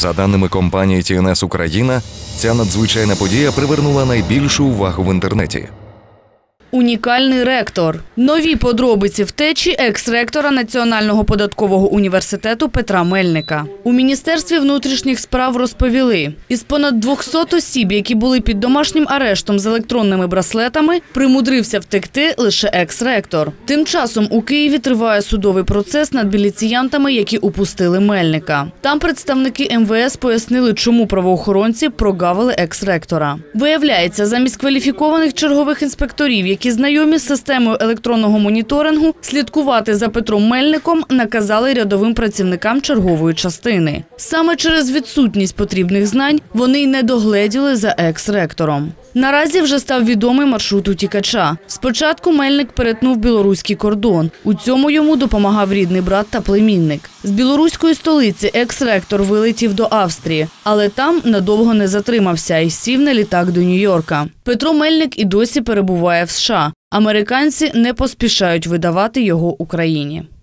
За даними компанії TNS Україна, ця надзвичайна подія привернула найбільшу увагу в інтернеті. Унікальний ректор. Нові подробиці втечі екс-ректора Національного податкового університету Петра Мельника. У Міністерстві внутрішніх справ розповіли, із понад 200 осіб, які були під домашнім арештом з електронними браслетами, примудрився втекти лише екс-ректор. Тим часом у Києві триває судовий процес над міліціянтами, які упустили Мельника. Там представники МВС пояснили, чому правоохоронці прогавили екс-ректора. Виявляється, замість кваліфікованих чергових інспекторів, які знайомі з системою електронного моніторингу, слідкувати за Петром Мельником наказали рядовим працівникам чергової частини. Саме через відсутність потрібних знань вони й не догледіли за екс-ректором. Наразі вже став відомий маршрут утікача. Спочатку Мельник перетнув білоруський кордон. У цьому йому допомагав рідний брат та племінник. З білоруської столиці екс-ректор вилетів до Австрії, але там надовго не затримався і сів на літак до Нью-Йорка. Петро Мельник і досі перебуває в США. Американці не поспішають видавати його Україні.